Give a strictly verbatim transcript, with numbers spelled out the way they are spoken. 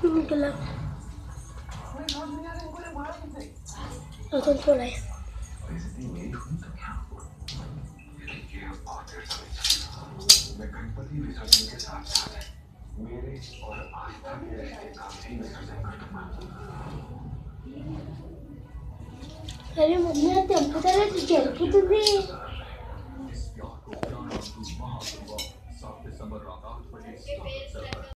निकला और थोड़ा है मैं गणपति विसर्जन के साथ साथ मेरे और आस्था के रिश्ते का भी विसर्जन करता हूँ। अरे मम्मी तुमको तो चल के तुझे